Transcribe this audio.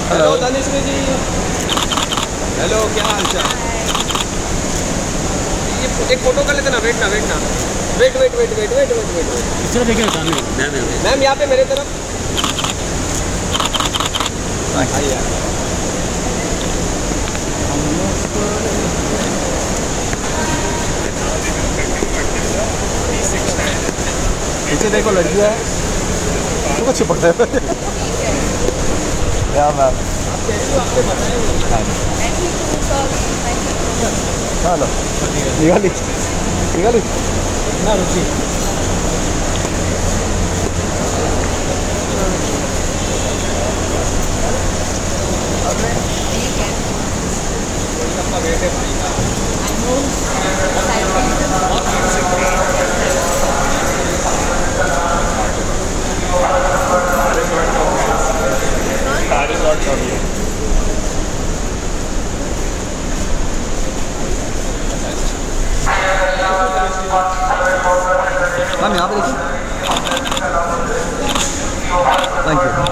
Hello Tanishq जी। Hello, क्या हाल चाल? ये एक फोटो कर लेते ना। वेट ना, वेट ना, wait wait wait wait wait wait wait wait. इस तरह देखिए सामने मैम यहाँ पे मेरे तरफ आइए। पीछे देखो लड़कियाँ है, तो चिपक रहे हैं। क्या मैम? हेलो, निकाली निकाली ना रुचि मैम यहाँ पे देखिए। Thank you.